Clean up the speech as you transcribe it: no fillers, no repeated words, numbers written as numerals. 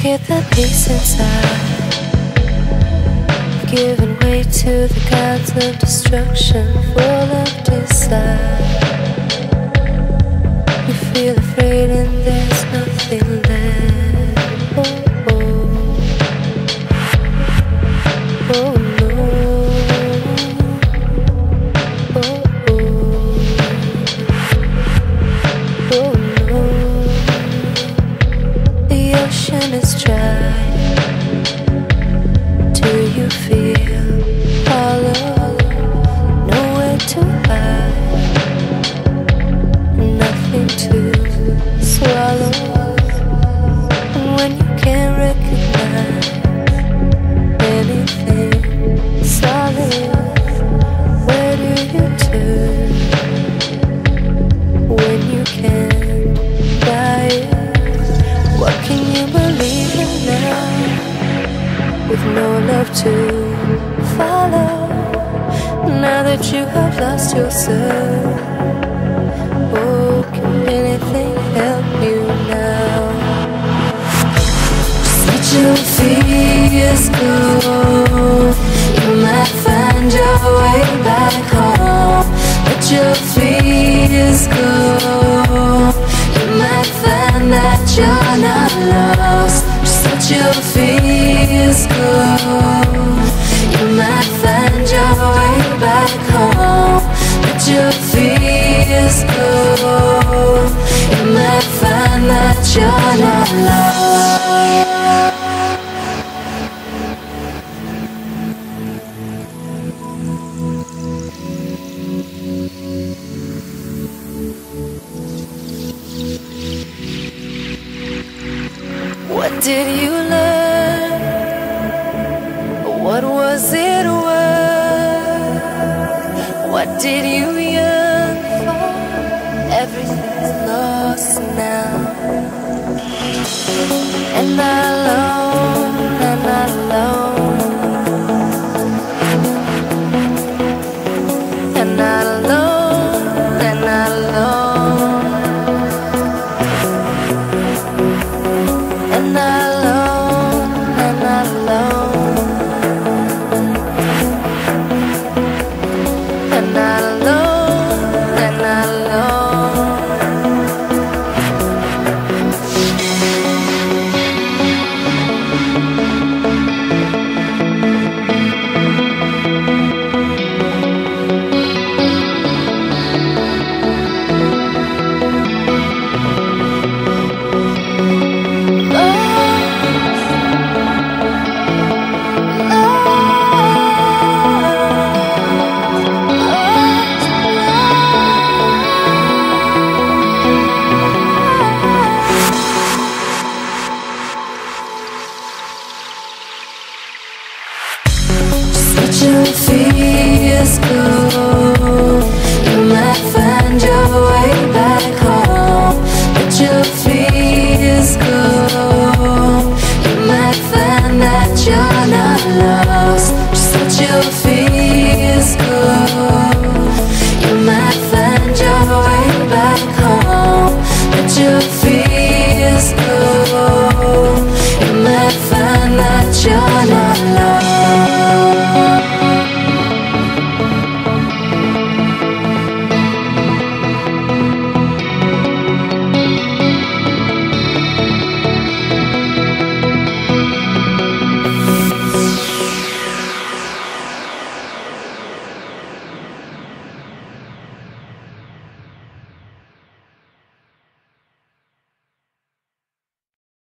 Get that peace inside, giving way to the gods of destruction, full of desire. You feel afraid and there's nothing left. Oh, oh. Oh no. Oh, oh. Oh no. The ocean is dry. Do you feel hollow? Nowhere to hide, nothing to swallow. And when you can't recognize anything solid, where do you turn when you can't buy it? What can you believe in now, with no love to follow? Now that you have lost yourself, oh, can anything help you now? Just let your fears go. You might find your way back home. Let your fears go. You might find that you're not lost. Just let your fears go. You might find your way back home. Let your fears go. You might find that you're not lost. What did you learn? What was it worth? What did you